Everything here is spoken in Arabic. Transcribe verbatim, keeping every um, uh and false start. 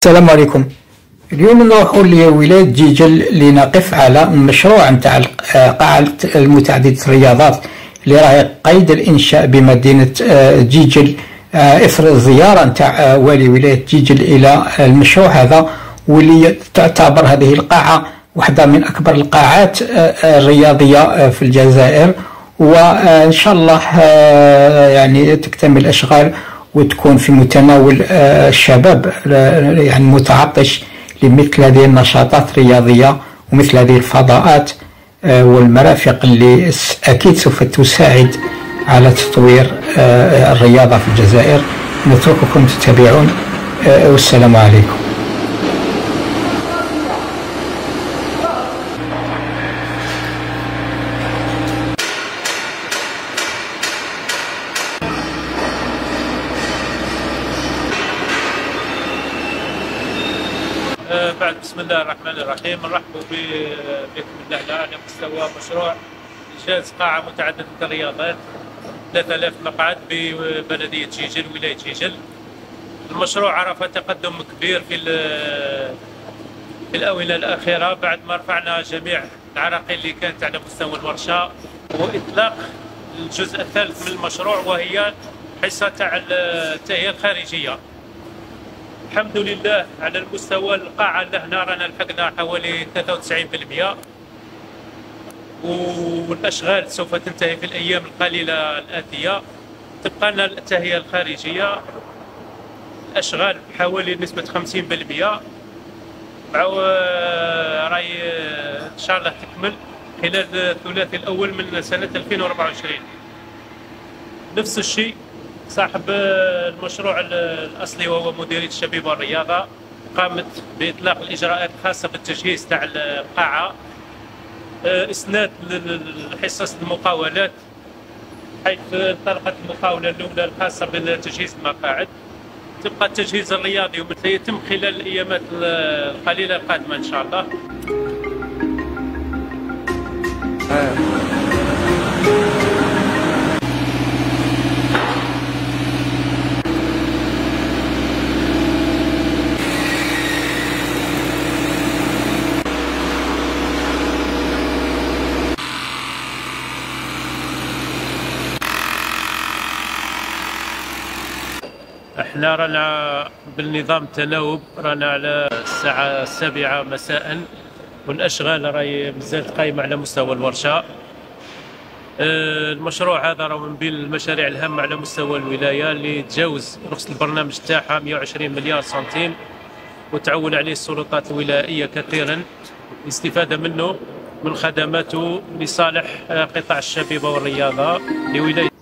السلام عليكم. اليوم نروح لولاية جيجل لنقف على مشروع نتاع قاعة المتعددة الرياضات اللي راهي قيد الإنشاء بمدينة جيجل إثر الزيارة نتاع والي ولاية جيجل إلى المشروع هذا، واللي تعتبر هذه القاعة واحدة من أكبر القاعات الرياضية في الجزائر، وإن شاء الله يعني تكتمل الأشغال وتكون في متناول الشباب يعني متعطش لمثل هذه النشاطات الرياضية ومثل هذه الفضاءات والمرافق اللي أكيد سوف تساعد على تطوير الرياضة في الجزائر. نترككم تتابعون، والسلام عليكم. بعد بسم الله الرحمن الرحيم، نرحب بكم هنا على مستوى مشروع إنجاز قاعة متعددة الرياضات ثلاثة آلاف مقعد ببلدية جيجل ولاية جيجل. المشروع عرف تقدم كبير في في الآونة الأخيرة بعد ما رفعنا جميع العراقيل اللي كانت على مستوى الورشة، وإطلاق الجزء الثالث من المشروع وهي حصة تاع التهيئة الخارجية. الحمد لله على المستوى القاعة لهنا رانا لحقنا حوالي ثلاثة وتسعين بالمئة، والأشغال سوف تنتهي في الأيام القليلة الآتية. تبقى لنا التهيئة الخارجية، الأشغال بحوالي نسبة خمسين بالمئة، راي إن شاء الله تكمل خلال الثلاثي الأول من سنة ألفين وأربعة وعشرين. نفس الشيء صاحب المشروع الأصلي وهو مديرية الشبيبة والرياضة قامت بإطلاق الإجراءات الخاصة بالتجهيز تاع القاعة، إسناد لحصص المقاولات، حيث انطلقت المقاولة الأولى الخاصة بتجهيز المقاعد. تبقى التجهيز الرياضي وسيتم خلال الأيامات القليلة القادمة إن شاء الله. احنا رانا بالنظام التناوب، رانا على الساعة السابعة مساء، والاشغال راهي مازالت قايمة على مستوى الورشة. المشروع هذا راه من بين المشاريع الهامة على مستوى الولاية اللي تجاوز رخص البرنامج تاعها مئة وعشرين مليار سنتيم، وتعول عليه السلطات الولائية كثيرا الاستفادة منه من خدماته لصالح قطاع الشبيبة والرياضة لولاية